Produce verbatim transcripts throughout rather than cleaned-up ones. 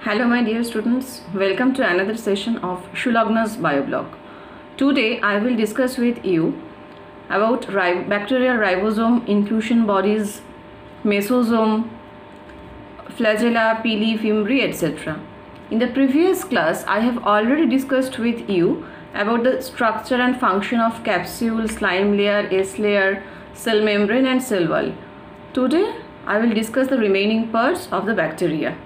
Hello my dear students, welcome to another session of Shulagna's Bioblog. Today I will discuss with you about rib bacterial ribosome, inclusion bodies, mesosome, flagella, pili, fimbri, et cetera. In the previous class I have already discussed with you about the structure and function of capsule, slime layer, S layer, cell membrane and cell wall. Today I will discuss the remaining parts of the bacteria.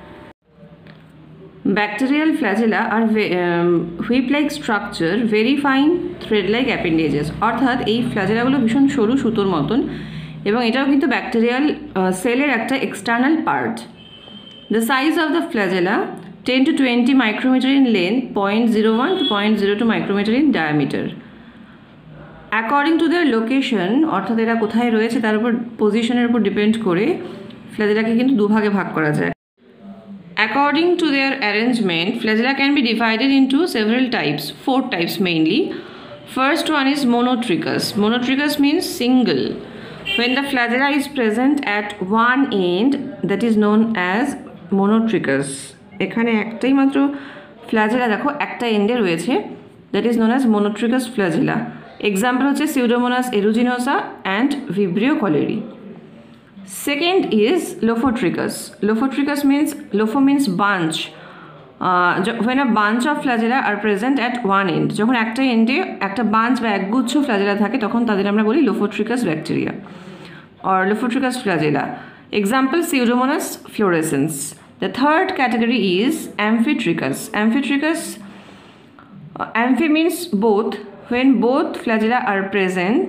Bacterial flagella are um, whip-like structure, very fine thread-like appendages. অর্থাৎ এই ফ্ল্যাজেলাগুলো ভীষণ সরু সুতোর মতন এবং এটাও কিন্তু bacterial সেলের একটা external part. The size of the flagella ten to twenty micrometer in length, zero point zero one to zero point zero two micrometer in diameter. According to their location, অর্থাৎ এরা কোথায় রয়েছে তার উপর পজিশনের উপর ডিপেন্ড করে ফ্ল্যাজেলাকে কিন্তু দুভাগে ভাগ করা যায়। According to their arrangement, flagella can be divided into several types, four types mainly. First one is monotrichous. Monotrichous means single. When the flagella is present at one end, that is known as monotrichous. এখানে একটাই মাত্র flagella দেখো একটা এন্ডে রয়েছে, that is known as monotrichous flagella. Example হচ্ছে Pseudomonas aeruginosa and Vibrio cholerae. Second is Lophotrichous. Lophotrichous means, Lopho means bunch. Uh, when a bunch of flagella are present at one end, যখন একটা এন্ডে একটা bunch বা একগুচ্ছ flagella থাকে তখন তাদের আমরা বলি Lophotrichous bacteria or Lophotrichous flagella. Example Pseudomonas fluorescens. The third category is Amphitrichous. Amphitrichous, uh, amphi means both. When both flagella are present,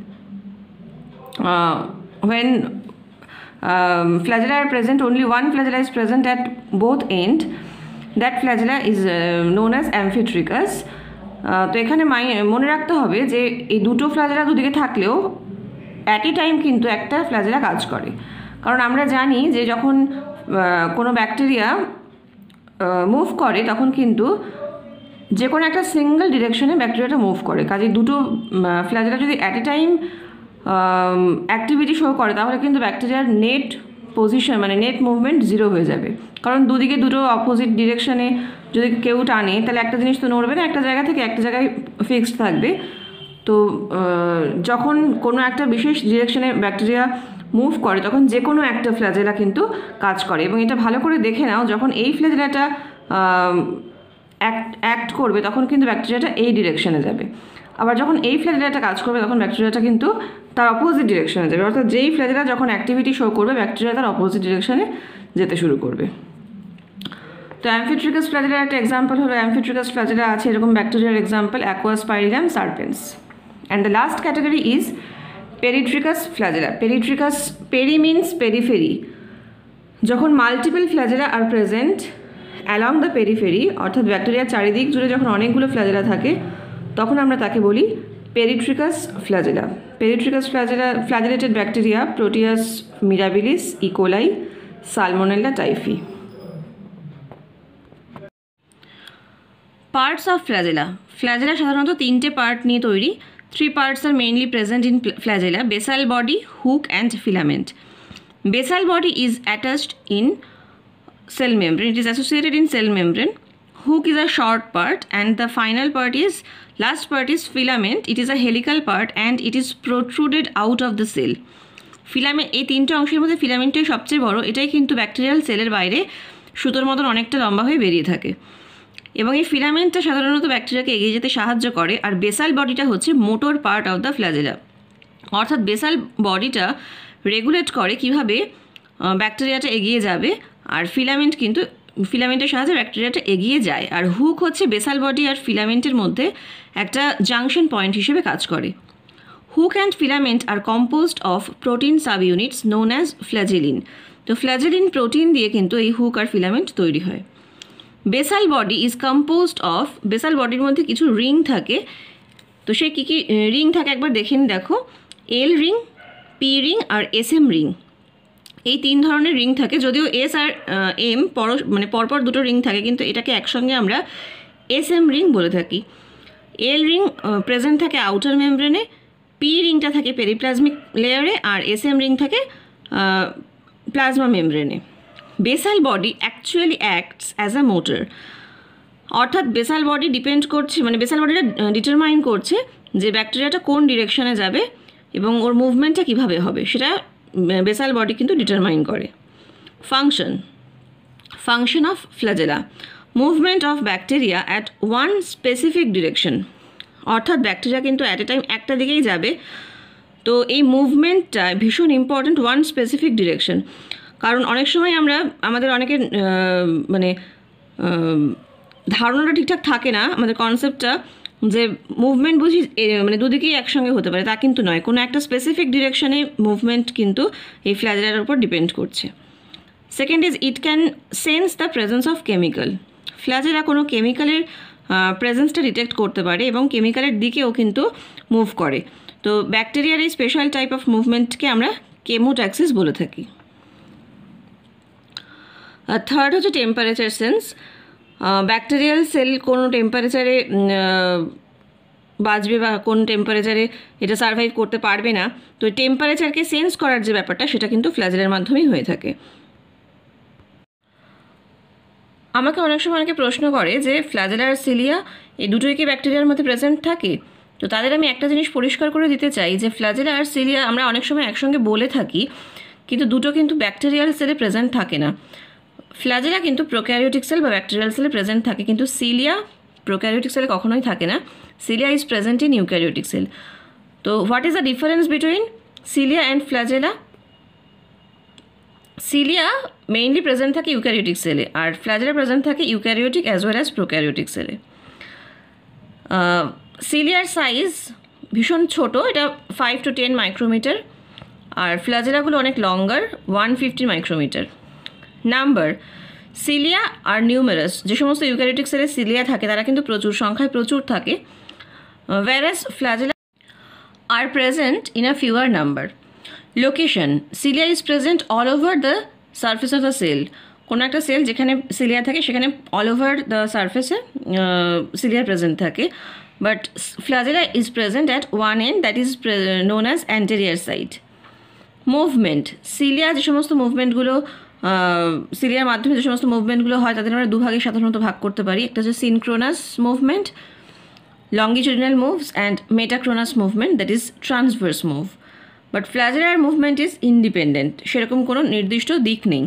uh, when Um, flagella are present, only one flagella is present at both end, that flagella is uh, known as amphitrichous. তো এখানে মনে রাখতে হবে যে এই দুটো flagella দুদিকে থাকলেও অ্যাট এ টাইম কিন্তু একটা ফ্ল্যাজেলা কাজ করে, কারণ আমরা জানি যে যখন কোনো ব্যাকটেরিয়া মুভ করে তখন কিন্তু যে কোনো একটা সিঙ্গেল ডিরেকশনে ব্যাকটেরিয়াটা মুভ করে। কাজে দুটো ফ্ল্যাজেলা যদি at a time activity show করে তাহলে কিন্তু ব্যাকটেরিয়ার নেট পজিশন মানে নেট মুভমেন্ট জিরো হয়ে যাবে, কারণ দুদিকে দুটো অপোজিট ডিরেকশনে যদি কেউ টানে তাহলে একটা জিনিস তো নড়বে না, একটা জায়গা থেকে একটা জায়গায় ফিক্সড থাকবে। তো যখন কোনো একটা বিশেষ ডিরেকশনে ব্যাকটেরিয়া মুভ করে তখন যে কোনো একটা ফ্ল্যাজেলা কিন্তু কাজ করে, এবং এটা ভালো করে দেখে নাও যখন এই ফ্ল্যাজেলাটা অ্যাক্ট অ্যাক্ট করবে তখন কিন্তু ব্যাকটেরিয়াটা এই ডিরেকশনে যাবে, আবার যখন এই ফ্ল্যাজেলাটা কাজ করবে তখন ব্যাকটেরিয়াটা কিন্তু তার অপোজিট ডিরেকশনে যাবে। অর্থাৎ যেই ফ্ল্যাজেলা যখন অ্যাক্টিভিটি শো করবে ব্যাকটেরিয়া তার অপোজিট ডিরেকশনে যেতে শুরু করবে। তো অ্যাম্ফিট্রিকাস ফ্ল্যাজেলার একটা এক্সাম্পল হলো, অ্যাম্ফিট্রিকাস ফ্ল্যাজেলা আছে এরকম ব্যাকটেরিয়ার example Aquaspirillum serpens. And the last category is peritrichous flagella. Peritrichous, peri means periphery. যখন multiple flagella are present along the periphery, অর্থাৎ ব্যাকটেরিয়ার চারিদিক জুড়ে যখন অনেকগুলো ফ্ল্যাজেলা থাকে তখন আমরা তাকে বলি peritrichous flagella. Peritrichous flagella flagellated bacteria Proteus mirabilis, E coli, Salmonella typhi. Parts of flagella. Flagella সাধারণত তিনটে পার্ট নিয়ে তৈরি। Three parts are mainly present in flagella: basal body, hook and filament. Basal body is attached in cell membrane, it is associated in cell membrane. Hook is a short part and the final part is, last part is filament. It is a helical part and it is protruded out of the cell. Filament, এই তিনটে অংশের মধ্যে ফিলামেন্টটাই সবচেয়ে বড়, এটাই কিন্তু bacterial সেলের বাইরে সুতোর মতন অনেকটা লম্বা হয়ে বেরিয়ে থাকে, এবং এই ফিলামেন্টটা সাধারণত ব্যাকটেরিয়াকে এগিয়ে যেতে সাহায্য করে। আর বেসাল বডিটা হচ্ছে motor part of the flagella, অর্থাৎ বেসাল বডিটা রেগুলেট করে কিভাবে ব্যাকটেরিয়াটা এগিয়ে যাবে, আর ফিলামেন্ট কিন্তু ফিলামেন্টের সাহায্যে ব্যাকটেরিয়াটা এগিয়ে যায়। আর হুক হচ্ছে বেসাল বডি আর ফিলামেন্টের মধ্যে একটা জাংশন পয়েন্ট হিসেবে কাজ করে। Hook and filament are composed of protein subunits known as flagellin. তো ফ্ল্যাজেলিন প্রোটিন দিয়ে কিন্তু এই হুক আর ফিলামেন্ট তৈরি হয়। Basal body is composed of, basal বডির মধ্যে কিছু রিং থাকে। তো সেই কী কী রিং থাকে একবার দেখে নিন। দেখো, এল রিং, পি রিং আর এস এম রিং, এই তিন ধরনের রিং থাকে। যদিও এস আর এম পর মানে পরপর দুটো রিং থাকে, কিন্তু এটাকে একসঙ্গে আমরা এস এম রিং বলে থাকি। এল রিং প্রেজেন্ট থাকে আউটার মেমব্রেনে, পি রিংটা থাকে পেরিপ্লাজমিক লেয়ারে, আর এস এম রিং থাকে প্লাজমা মেমব্রেনে। Basal body actually acts as a motor, অর্থাৎ বেসাল বডি ডিপেন্ড করছে, মানে বেসাল বডিটা ডিটারমাইন করছে যে ব্যাকটেরিয়াটা কোন ডিরেকশনে যাবে এবং ওর মুভমেন্টটা কীভাবে হবে, সেটা বেসাল বডি কিন্তু ডিটারমাইন করে। Function function of flagella, movement of bacteria at one specific direction, অর্থাৎ ব্যাকটেরিয়া কিন্তু অ্যাট এ টাইম একটা দিকেই যাবে। তো এই মুভমেন্টটা ভীষণ ইম্পর্ট্যান্ট, ওয়ান স্পেসিফিক ডিরেকশন। কারণ অনেক সময় আমরা আমাদের অনেকের মানে ধারণাটা ঠিকঠাক থাকে না, আমাদের কনসেপ্টটা যে মুভমেন্ট বুঝি মানে দুদিকেই একসঙ্গে হতে পারে, তা কিন্তু নয়। কোনো একটা স্পেসিফিক ডিরেকশনে মুভমেন্ট কিন্তু এই ফ্ল্যাজেলার উপর ডিপেন্ড করছে। Second is it can sense the presence of chemical, flagella কোনো কেমিক্যালের প্রেজেন্সটা ডিটেক্ট করতে পারে এবং কেমিক্যালের দিকেও কিন্তু মুভ করে। তো ব্যাকটেরিয়ার এই স্পেশাল টাইপ অফ মুভমেন্টকে আমরা কেমোট্যাক্সিস বলে থাকি। থার্ড হচ্ছে টেম্পারেচার সেন্স, ব্যাকটেরিয়াল সেল কোন টেম্পারেচারে বাঁচবে বা কোন টেম্পারেচারে এটা সার্ভাইভ করতে পারবে না, তো টেম্পারেচারকে সেন্স করার যে ব্যাপারটা সেটা কিন্তু ফ্ল্যাজেলার মাধ্যমেই হয়ে থাকে। আমাকে অনেক সময় অনেকে প্রশ্ন করে যে ফ্ল্যাজেলা আর সিলিয়া এই দুটোই কি ব্যাকটেরিয়ার মধ্যে প্রেজেন্ট থাকে? তো তাদের আমি একটা জিনিস পরিষ্কার করে দিতে চাই যে ফ্ল্যাজেলা আর সিলিয়া আমরা অনেক সময় একসঙ্গে বলে থাকি, কিন্তু দুটো কিন্তু ব্যাকটেরিয়াল সেলে প্রেজেন্ট থাকে না। ফ্ল্যাজেলা কিন্তু প্রোক্যারিওটিক সেল বা ব্যাকটেরিয়াল সেলে প্রেজেন্ট থাকে, কিন্তু সিলিয়া প্রোক্যারিওটিক সেলে কখনোই থাকে না। Cilia is present in eukaryotic cell. তো what is the difference between cilia and flagella? Cilia mainly present থাকে ইউক্যারিওটিক সেলে, আর ফ্ল্যাজেলা প্রেজেন্ট থাকে eukaryotic as well as prokaryotic সেলে। সিলিয়ার সাইজ ভীষণ ছোট, এটা ফাইভ টু টেন মাইক্রোমিটার, আর ফ্ল্যাজেলাগুলো অনেক longer, one fifty micrometre. Number, cilia are numerous, যে সমস্ত ইউক্যারিওটিক সেলে সিলিয়া থাকে তারা কিন্তু প্রচুর সংখ্যায় প্রচুর থাকে, whereas flagella are present in a fewer number. Location, cilia is present all over the surface of the cell. কোনো একটা সেল যেখানে সিলিয়া থাকে সেখানে অল ওভার দ্য সারফেসে সিলিয়া প্রেজেন্ট থাকে, but flagella is present at one end, that is known as anterior side. Movement, cilia যে সমস্ত মুভমেন্টগুলো সিলিয়ার মাধ্যমে যে সমস্ত মুভমেন্টগুলো হয় তাদের আমরা দুভাগে সাধারণত ভাগ করতে পারি। একটা হচ্ছে synchronous movement, longitudinal moves, and metachronous movement, that is transverse move. But flagellar movement is independent, সেরকম কোনো নির্দিষ্ট দিক নেই।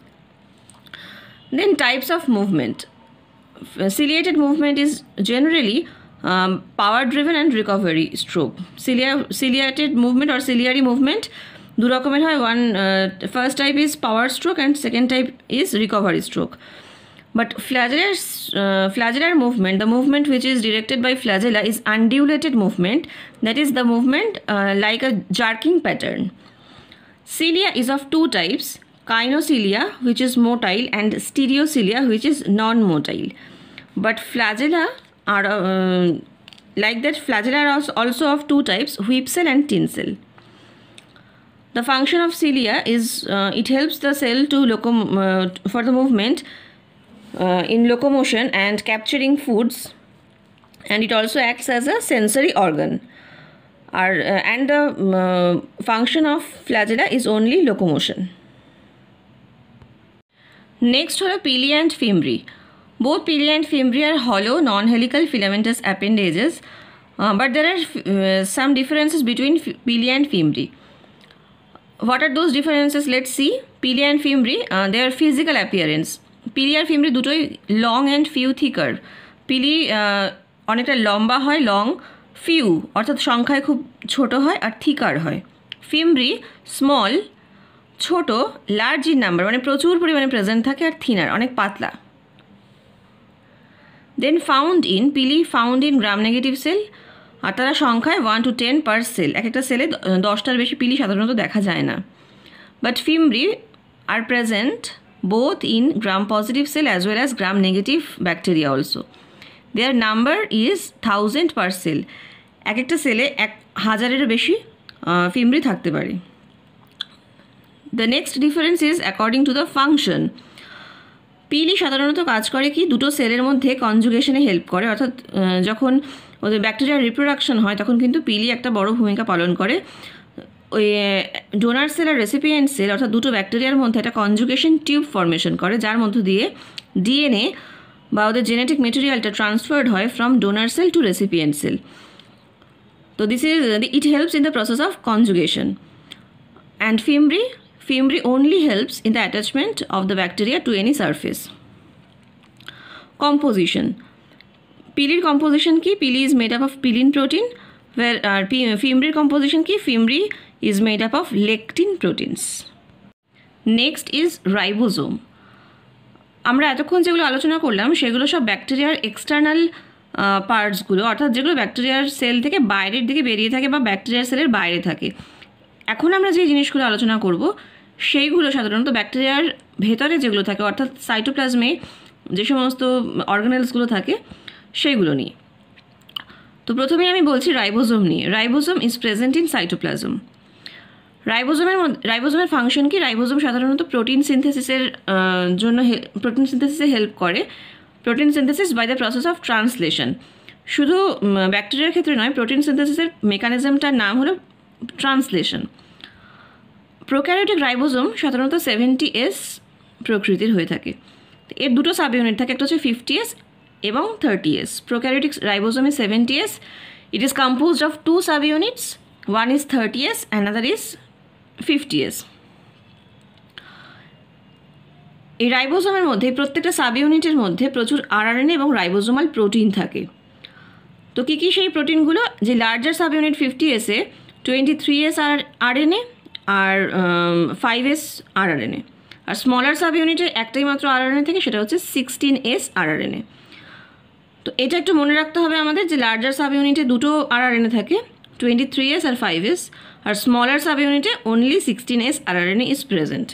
Then types of movement. Ciliated movement is generally um, power driven and recovery stroke. Cilia, ciliated movement or ciliary movement দু রকমের হয়, one uh, first type is power stroke and second type is recovery stroke. But flagellar, uh, flagellar movement, the movement which is directed by flagella is undulated movement, that is the movement uh, like a jerking pattern. Cilia is of two types, kinocilia which is motile and stereocilia which is non-motile. But flagella are uh, like that, flagella are also of two types, whip cell and tin cell. The function of cilia is uh, it helps the cell to locom uh, for the movement Uh, in locomotion and capturing foods, and it also acts as a sensory organ. Our, uh, and the uh, function of flagella is only locomotion. Next are pili and fimbriae. Both pili and fimbriae are hollow non-helical filamentous appendages, uh, but there are uh, some differences between pili and fimbriae. What are those differences? Let's see. Pili and fimbriae, uh, their physical appearance. পিলি আর fimbriae দুটোই long and few thicker. Pili অনেকটা লম্বা হয়, long, few অর্থাৎ সংখ্যায় খুব ছোট হয়, আর থিকার হয়। ফিমরি স্মল, ছোট, লার্জ ইন নাম্বার মানে প্রচুর পরিমাণে প্রেজেন্ট থাকে, আর থিনার অনেক পাতলা। Then found in, pili found in gram negative cell, আর তারা সংখ্যায় one to ten per cell, এক একটা সেলে দশটার বেশি পিলি সাধারণত দেখা যায় না। But fimbriae are present both in gram positive cell as well as gram negative bacteria also. Their number is thousand per cell. এক একটা সেলে এক হাজারেরও বেশি ফিমরি থাকতে পারে। The next difference is according to the function. পিলি সাধারণত কাজ করে কি, দুটো সেলের মধ্যে কনজুগেশনে হেল্প করে, অর্থাৎ যখন ওদের ব্যাকটেরিয়ার রিপ্রোডাকশন হয় তখন কিন্তু পিলি একটা বড় ভূমিকা পালন করে। ওই ডোনার সেল আর রেসিপিয়েন্ট সেল অর্থাৎ দুটো ব্যাকটেরিয়ার মধ্যে একটা কনজুগেশন টিউব ফর্মেশন করে, যার মধ্য দিয়ে ডিএনএ বা ওদের জেনেটিক মেটেরিয়ালটা ট্রান্সফার্ড হয় from donor cell to recipient cell. তো this is it helps in the process of conjugation. And fimbriae fimbriae only helps in the attachment of the bacteria to any surface. Composition. Pili composition ki pili is made up of pilin protein, where uh, fimbric composition ki fimbric is made up of lectin proteins. Next is ribosome. আমরা এতক্ষণ যেগুলো আলোচনা করলাম সেগুলো সব ব্যাকটেরিয়ার external পার্টসগুলো, অর্থাৎ যেগুলো ব্যাকটেরিয়ার সেল থেকে বাইরের দিকে বেরিয়ে থাকে বা ব্যাকটেরিয়ার সেলের বাইরে থাকে। এখন আমরা যে জিনিসগুলো আলোচনা করব সেইগুলো সাধারণত ব্যাকটেরিয়ার ভেতরে যেগুলো থাকে, অর্থাৎ সাইটোপ্লাজমে যে সমস্ত অর্গানেলসগুলো থাকে সেইগুলো নিয়ে। তো প্রথমেই আমি বলছি রাইবোজোম নিয়ে। Ribosome is present in cytoplasm. রাইবোজোমের মধ্যে রাইবোজোমের ফাংশন কি? রাইবোজোম সাধারণত প্রোটিন সিনথেসিসের জন্য প্রোটিন সিনথেসিসে হেল্প করে। Protein synthesis by the process of translation. শুধু ব্যাকটেরিয়ার ক্ষেত্রে নয়, প্রোটিন সিনথেসিসের মেকানিজমটার নাম হলো ট্রান্সলেশন। প্রোক্যারিওটিক রাইবোজোম সাধারণত সেভেন্টি এস প্রকৃতির হয়ে থাকে। এর দুটো সাব ইউনিট থাকে, একটা হচ্ছে ফিফটি এস এবং thirty S. Prokaryotic ribosome is seventy S. It is composed of two subunits, one is thirty S, another is fifty S. এই রাইবোজোমের মধ্যে প্রত্যেকটা সাব ইউনিটের মধ্যে প্রচুর আরআরএনএ এবং রাইবোজোমাল প্রোটিন থাকে। তো কী কী সেই প্রোটিনগুলো? যে লার্জার সাব ইউনিট ফিফটি এসে twenty three S rRNA আর ফাইভ এস আরআরএনএ, আর স্মলার সাব ইউনিটে একটাই মাত্র আরআরএনএ থেকে, সেটা হচ্ছে সিক্সটিন এস আরআরএনএ। তো এটা একটু মনে রাখতে হবে আমাদের যে লার্জার সাব ইউনিটে দুটো আরআরএনএ থাকে, টোয়েন্টি থ্রি এস আর ফাইভ এস, আর স্মলার সাব ইউনিটে only sixteen S rRNA is present.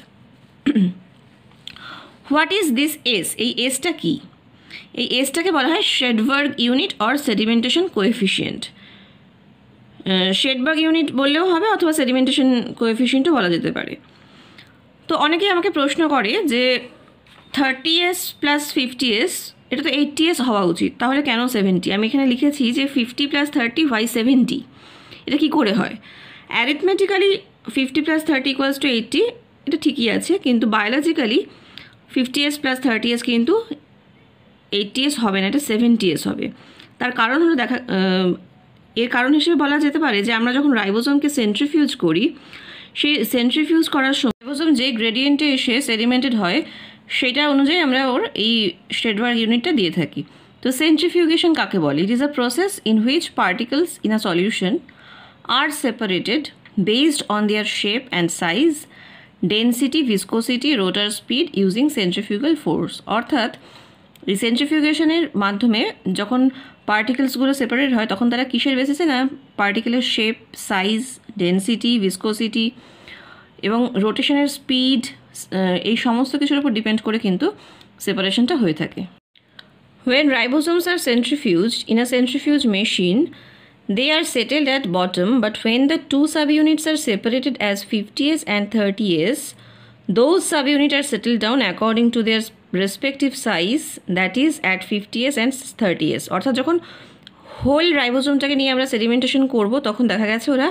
What is this S? এই এসটা কি? এই এসটাকে বলা হয় Svedberg unit or sedimentation coefficient. Svedberg unit বললেও হবে অথবা সেডিমেন্টেশন কোএফিসিয়েন্টও বলা যেতে পারে। তো অনেকেই আমাকে প্রশ্ন করে যে thirty S plus fifty S, এটা তো এইটটি এস হওয়া উচিত, তাহলে কেন সেভেন্টি? আমি এখানে লিখেছি যে fifty plus thirty why seventy, এটা কী করে হয়? Arithmetically fifty plus thirty equals to eighty, এটা ঠিকই আছে, কিন্তু biologically fifty S plus thirty S কিন্তু এইটটি এস হবে না, এটা সেভেন্টি এস হবে। তার কারণ হলো দেখা এর কারণ হিসেবে বলা যেতে পারে যে আমরা যখন রাইবোজোমকে সেন্ট্রিফিউজ করি, সেই সেন্ট্রিফিউজ করার সময় রাইবোজোম যে গ্রেডিয়েন্টে এসে সেডিমেন্টেড হয় সেটা অনুযায়ী আমরা ওর এই শেডবার্গ ইউনিটটা দিয়ে থাকি। তো সেন্ট্রিফিউগেশন কাকে বলে? It is a process in which particles in a solution are separated based on their shape and size, density, viscosity, rotor speed using centrifugal force. অর্থাৎ এই সেন্ট্রিফিউগেশনের মাধ্যমে যখন পার্টিকেলসগুলো সেপারেট হয় তখন তারা কিসের বেসিসে? না, পার্টিকেলের শেপ, সাইজ, ডেন্সিটি, ভিসকোসিটি এবং রোটেশনের স্পিড, এই সমস্ত কিছুর উপর ডিপেন্ড করে কিন্তু সেপারেশনটা হয়ে থাকে। When ribosomes are centrifuged in a centrifuge machine, they are settled at bottom, but when the two subunits are separated as fifty S and thirty S, those subunits are settled down according to their respective size, that is at fifty S and thirty S. অর্থাৎ যখন whole রাইবোজোমটাকে নিয়ে আমরা sedimentation করব তখন দেখা গেছে ওরা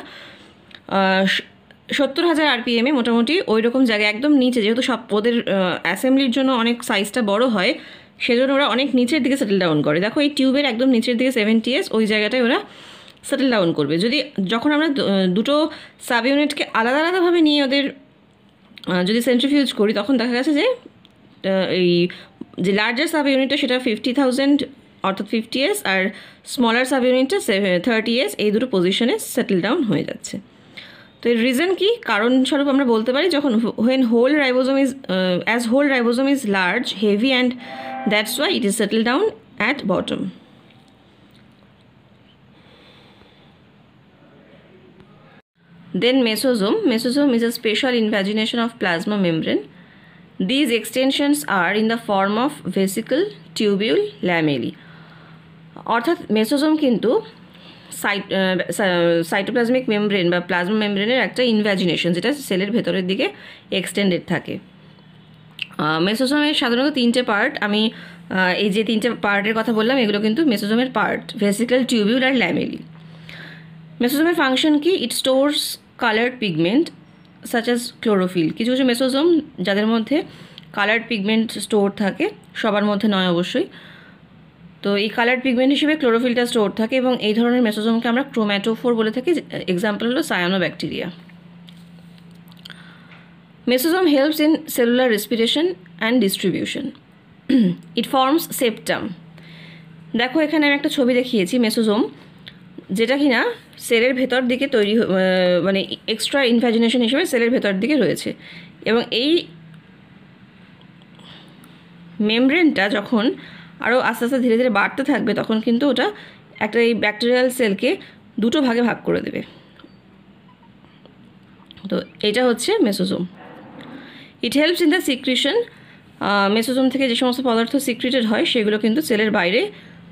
সত্তর হাজার আরপিএমে মোটামুটি ওই রকম জায়গায় একদম নিচে, যেহেতু সব ওদের অ্যাসেম্বলির জন্য অনেক সাইজটা বড় হয় সেজন্য ওরা অনেক নিচের দিকে সেটেল ডাউন করে। দেখো এই টিউবের একদম নিচের দিকে সেভেন্টি এস, ওই জায়গাটায় ওরা সেটেল ডাউন করবে। যদি যখন আমরা দুটো সাব ইউনিটকে আলাদা আলাদাভাবে নিয়ে ওদের যদি সেন্ট্রিফিউজ করি তখন দেখা গেছে যে এই যে লার্জার সাব ইউনিটটা সেটা ফিফটি থাউজেন্ড অর্থাৎ ফিফটি এস, আর স্মলার সাব ইউনিটটা থার্টি এস, এই দুটো পজিশনে সেটেল ডাউন হয়ে যাচ্ছে। তো এর রিজন কি? কারণস্বরূপ আমরা বলতে পারি যখন when whole ribosome is as whole ribosome is large, heavy, and that's why it is settle down at bottom. Then mesosome. Mesosome is a special invagination of plasma membrane. These extensions are in the form of vesicle, tubule, lamellae. অর্থাৎ mesosome কিন্তু cytoplasmic membrane বা plasma মেমব্রেনের একটা ইনভ্যাজিনেশন, যেটা সেলের ভেতরের দিকে extended থাকে। মেসোজোমের সাধারণত তিনটে পার্ট, আমি এই যে তিনটে পার্টের কথা বললাম এগুলো কিন্তু মেসোজোমের পার্ট, ভেসিকল, টিউবিউল আর ল্যামেলি। মেসোজোমের ফাংশন কি? It stores colored pigment such as chlorophyll. কিছু কিছু মেসোজোম যাদের মধ্যে কালার্ড পিগমেন্ট স্টোর থাকে, সবার মধ্যে নয় অবশ্যই। তো এই কালার্ড পিগমেন্ট হিসেবে ক্লোরোফিলটা স্টোর থাকে এবং এই ধরনের মেসোজোমকে আমরা ক্রোম্যাটোফোর বলে থাকি। এক্সাম্পল হলো cyanobacteria. Mesosome helps in cellular respiration and distribution. It forms septum. দেখো এখানে আমি একটা ছবি দেখিয়েছি মেসোজোম, যেটা কিনা সেলের ভেতর দিকে তৈরি, মানে এক্সট্রা ইনভ্যাজিনেশন হিসেবে সেলের ভেতর দিকে রয়েছে। এবং এই মেমব্রেনটা যখন আরও আস্তে আস্তে ধীরে ধীরে বাড়তে থাকবে, তখন কিন্তু ওটা একটা এই ব্যাকটেরিয়াল সেলকে দুটো ভাগে ভাগ করে দেবে। তো এটা হচ্ছে mesosome. It helps in the secretion. Mesosome থেকে যে সমস্ত পদার্থ সিক্রিটেড হয় সেগুলো কিন্তু সেলের বাইরে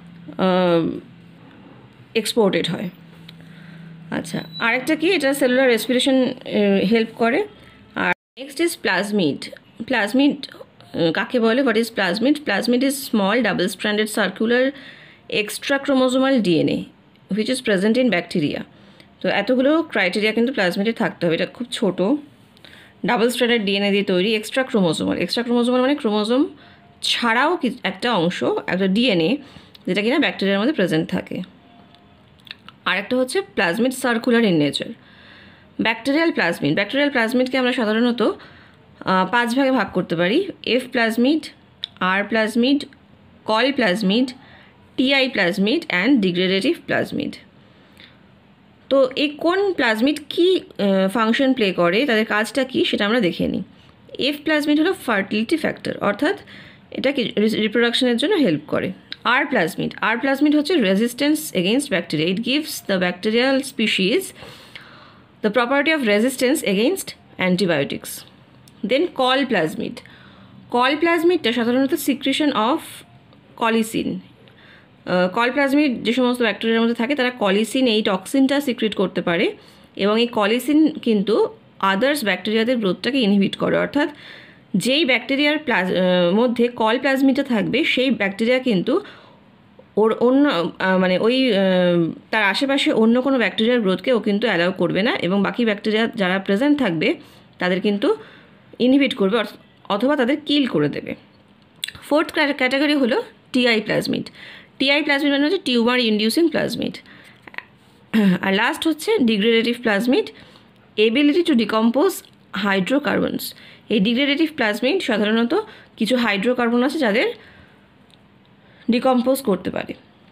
এক্সপোর্টেড হয়। আচ্ছা, আরেকটা কি, এটা সেলুলার রেসপিরেশন হেল্প করে। আর নেক্সট ইজ প্লাজমিড। প্লাজমিড কাকে বলে? What is plasmid? Plasmid is small double stranded circular extra chromosomal DNA which is present in bacteria. তো এতগুলো ক্রাইটেরিয়া কিন্তু প্লাজমিডে থাকতে হবে। এটা খুব ছোট, ডাবল স্ট্র্যান্ডেড ডিএনএ দিয়ে তৈরি, এক্সট্রা ক্রোমোজোমাল। এক্সট্রা ক্রোমোজোমাল মানে ক্রোমোজোম ছাড়াও একটা অংশ, একটা ডিএনএ, যেটা কিনা ব্যাকটেরিয়ার মধ্যে প্রেজেন্ট থাকে। আরেকটা হচ্ছে plasmid circular in nature. Bacterial plasmid. Bacterial প্লাজমিডকে আমরা সাধারণত পাঁচ ভাগে ভাগ করতে পারি: F plasmid, R plasmid, Col plasmid, Ti plasmid and degradative plasmid. তো এই কোন প্লাজমিড কী ফাংশন প্লে করে, তাদের কাজটা কী, সেটা আমরা দেখে নিই। এফ প্লাজমিড হলো ফার্টিলিটি ফ্যাক্টর, অর্থাৎ এটা কি রিপ্রোডাকশনের জন্য হেল্প করে। R plasmid. আর প্লাজমিড হচ্ছে resistance against bacteria. It gives the bacterial species the property of resistance against antibiotics. Then Col plasmid. Col প্লাজমিডটা সাধারণত secretion of colicin. Col plasmid যে সমস্ত ব্যাকটেরিয়ার মধ্যে থাকে তারা কলিসিন, এই টক্সিনটা সিক্রিট করতে পারে এবং এই কলিসিন কিন্তু আদার্স ব্যাকটেরিয়াদের গ্রোথটাকে ইনহিবিট করে। অর্থাৎ যেই ব্যাকটেরিয়ার প্লাজ মধ্যে কল প্লাজমিডটা থাকবে সেই ব্যাকটেরিয়া কিন্তু ওর অন্য মানে ওই তার আশেপাশে অন্য কোনো ব্যাকটেরিয়ার গ্রোথকে ও কিন্তু অ্যালাউ করবে না এবং বাকি ব্যাকটেরিয়া যারা প্রেজেন্ট থাকবে তাদের কিন্তু ইনহিবিট করবে অথবা তাদের কিল করে দেবে। ফোর্থ ক্যাটাগরি হলো টিআই প্লাজমিড। টিআই প্লাজমিড মানে হচ্ছে টিউমার ইন্ডিউসিং প্লাজমিড। আর লাস্ট হচ্ছে degradative plasmid, ability to decompose hydrocarbons. এই ডিগ্রেডেটিভ প্লাজমিড সাধারণত কিছু হাইড্রোকার্বন আছে যাদের ডিকম্পোজ করতে পারে।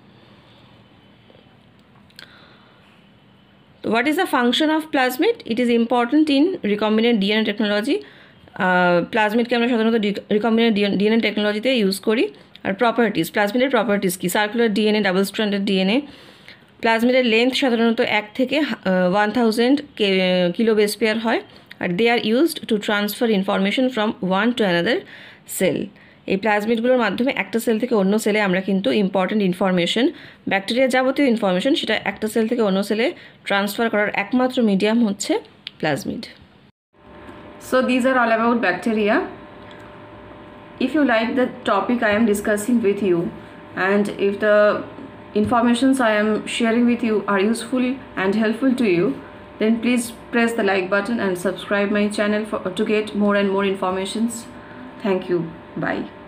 তো what is the function of plasmid? It is important in recombinant DNA technology. প্লাজমিডকে আমরা সাধারণত রিকম্বিনেন্ট ডিএনএ টেকনোলজিতে ইউজ করি। আর প্রপার্টিস, প্লাজমিডের প্রপার্টিস কি? Circular DNA, double stranded DNA. প্লাজমিডের লেন্থ সাধারণত এক থেকে one thousand kilo base pair হয়। আর they are used to transfer information from one to another cell. এই প্লাজমিডগুলোর মাধ্যমে একটা সেল থেকে অন্য সেলে আমরা কিন্তু ইম্পর্টেন্ট ইনফরমেশন, ব্যাকটেরিয়ার যাবতীয় ইনফরমেশন, সেটা একটা সেল থেকে অন্য সেলে ট্রান্সফার করার একমাত্র মিডিয়াম হচ্ছে plasmid. So these are all about bacteria. If you like the topic I am discussing with you, and if the informations I am sharing with you are useful and helpful to you, then please press the like button and subscribe my channel for, to get more and more informations. Thank you. Bye.